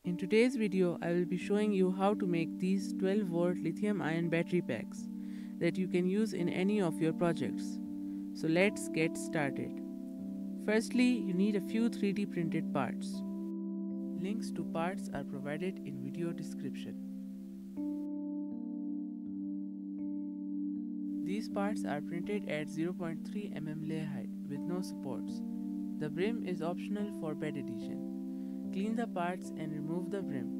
In today's video, I will be showing you how to make these 12-volt lithium-ion battery packs that you can use in any of your projects. So let's get started. Firstly, you need a few 3D printed parts. Links to parts are provided in video description. These parts are printed at 0.3 mm layer height with no supports. The brim is optional for bed adhesion. Clean the parts and remove the brim.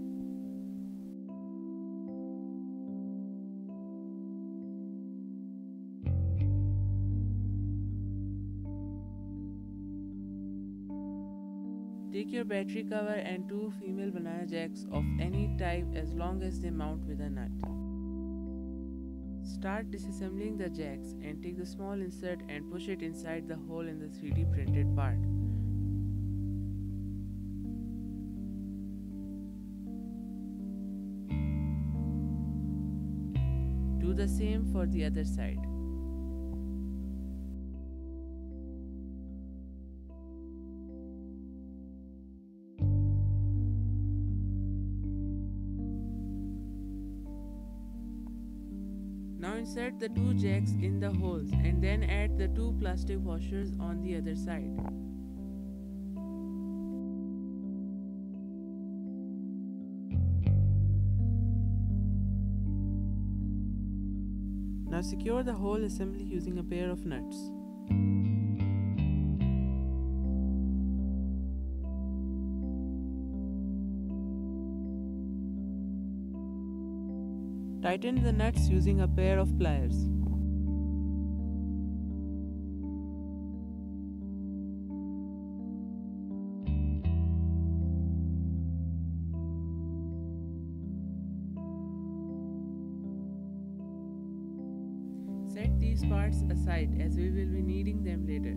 Take your battery cover and two female banana jacks of any type as long as they mount with a nut. Start disassembling the jacks and take the small insert and push it inside the hole in the 3D printed part. Do the same for the other side. Now insert the two jacks in the holes and then add the two plastic washers on the other side. Now secure the whole assembly using a pair of nuts. Tighten the nuts using a pair of pliers. Set these parts aside as we will be needing them later.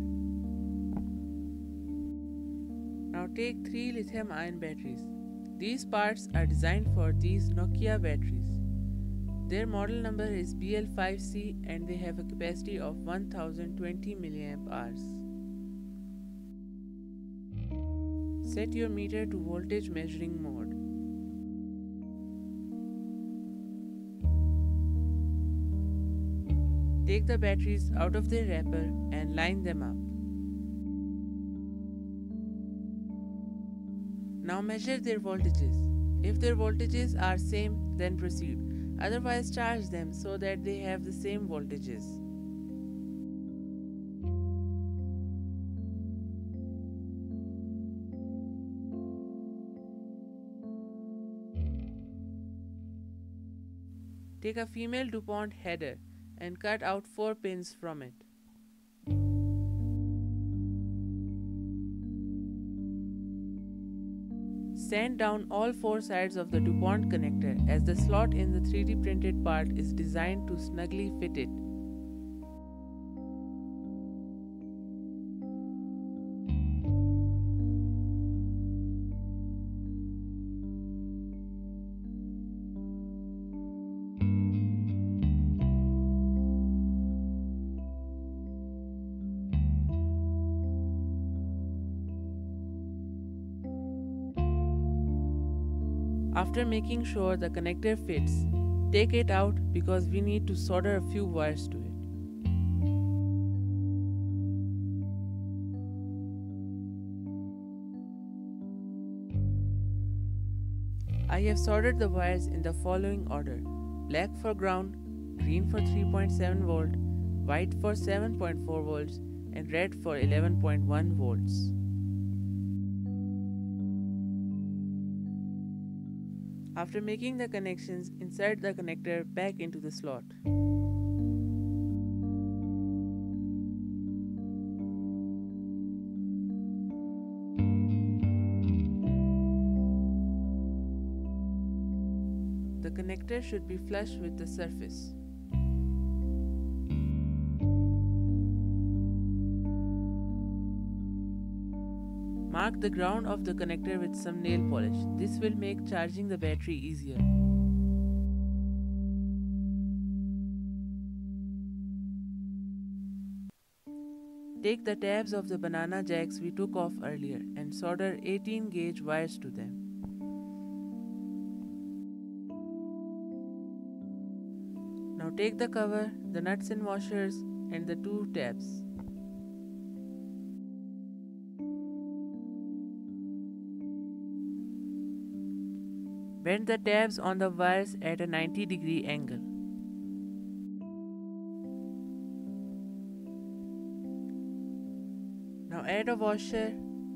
Now take 3 lithium-ion batteries. These parts are designed for these Nokia batteries. Their model number is BL5C and they have a capacity of 1020 mAh. Set your meter to voltage measuring mode. Take the batteries out of their wrapper and line them up. Now measure their voltages. If their voltages are same, then proceed. Otherwise, charge them so that they have the same voltages. Take a female DuPont header and cut out 4 pins from it. Sand down all 4 sides of the DuPont connector as the slot in the 3D printed part is designed to snugly fit it. After making sure the connector fits, take it out because we need to solder a few wires to it. I have soldered the wires in the following order: black for ground, green for 3.7 volt, white for 7.4 volts, and red for 11.1 volts. After making the connections, insert the connector back into the slot. The connector should be flush with the surface. Mark the ground of the connector with some nail polish. This will make charging the battery easier. Take the tabs of the banana jacks we took off earlier and solder 18 gauge wires to them. Now take the cover, the nuts and washers and the two tabs. Bend the tabs on the wires at a 90-degree angle. Now add a washer,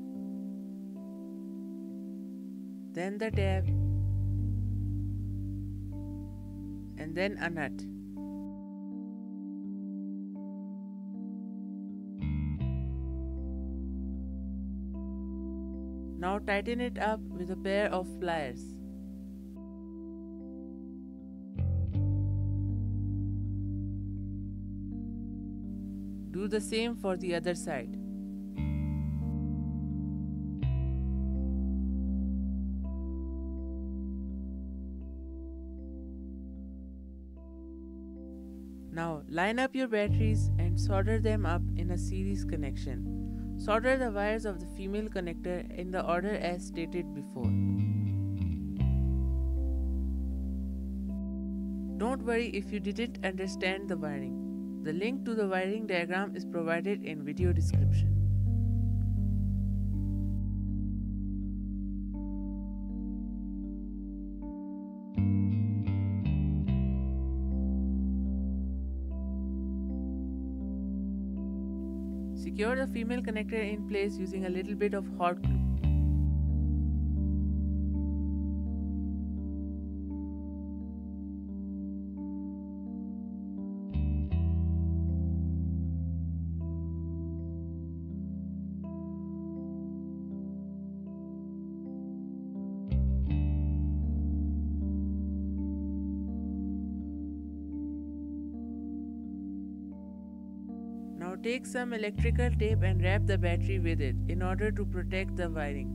then the tab, and then a nut. Now tighten it up with a pair of pliers. Do the same for the other side. Now line up your batteries and solder them up in a series connection. Solder the wires of the female connector in the order as stated before. Don't worry if you didn't understand the wiring. The link to the wiring diagram is provided in video description. Secure the female connector in place using a little bit of hot glue. Now take some electrical tape and wrap the battery with it in order to protect the wiring.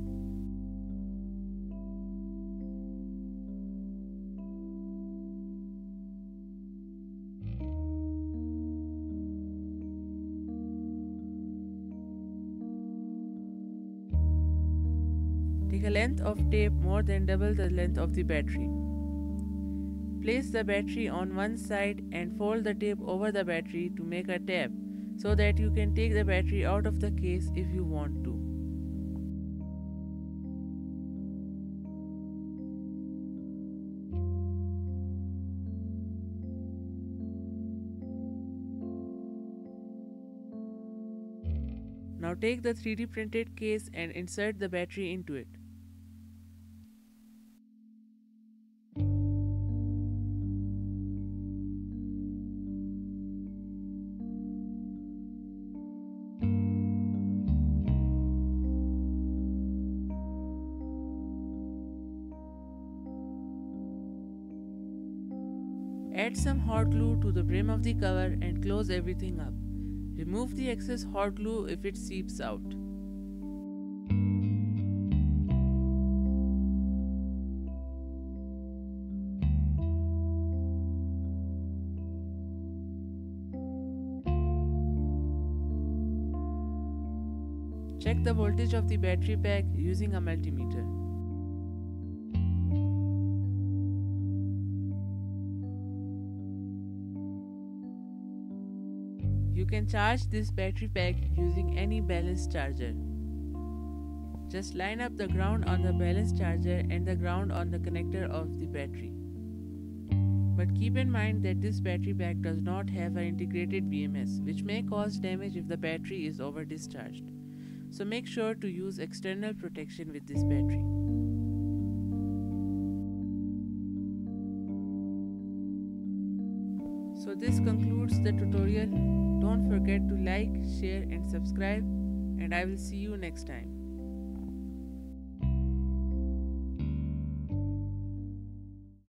Take a length of tape more than double the length of the battery. Place the battery on one side and fold the tape over the battery to make a tab, so that you can take the battery out of the case if you want to. Now take the 3D printed case and insert the battery into it. Add some hot glue to the brim of the cover and close everything up. Remove the excess hot glue if it seeps out. Check the voltage of the battery pack using a multimeter. You can charge this battery pack using any balanced charger. Just line up the ground on the balanced charger and the ground on the connector of the battery. But keep in mind that this battery pack does not have an integrated BMS, which may cause damage if the battery is over discharged. So make sure to use external protection with this battery. So this concludes the tutorial. Don't forget to like, share and subscribe, and I will see you next time.